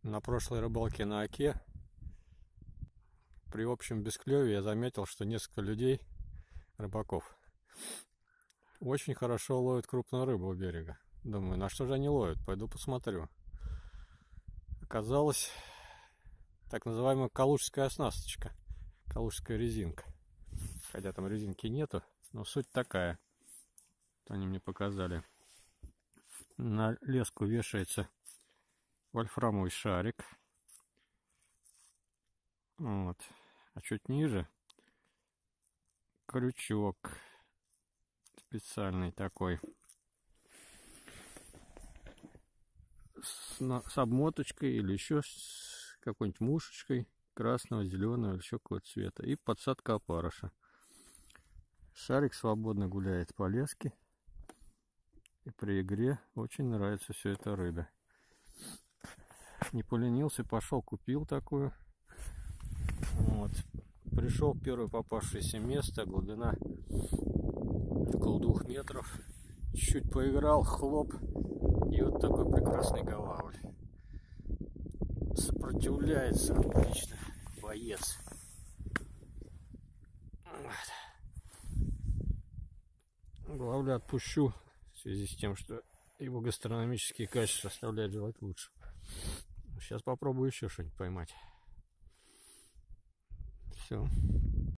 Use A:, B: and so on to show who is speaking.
A: На прошлой рыбалке на Оке при общем бесклеве я заметил, что несколько людей, рыбаков, очень хорошо ловят крупную рыбу у берега. Думаю, на что же они ловят? Пойду посмотрю. Оказалось, так называемая калужская оснасточка, калужская резинка. Хотя там резинки нету, но суть такая. Вот они мне показали. На леску вешается вольфрамовый шарик. Вот. А чуть ниже крючок специальный такой. С обмоточкой или еще с какой-нибудь мушечкой красного, зеленого или еще какого-то цвета. И подсадка опарыша. Шарик свободно гуляет по леске. И при игре очень нравится все это рыбе. Не поленился, пошел, купил такую. Вот. Пришел в первое попавшееся место, глубина около 2 метров. Чуть поиграл, хлоп. И вот такой прекрасный голавль. Сопротивляется отлично. Боец. Вот. Голавля отпущу в связи с тем, что его гастрономические качества оставляют желать лучше. Сейчас попробую еще что-нибудь поймать. Все.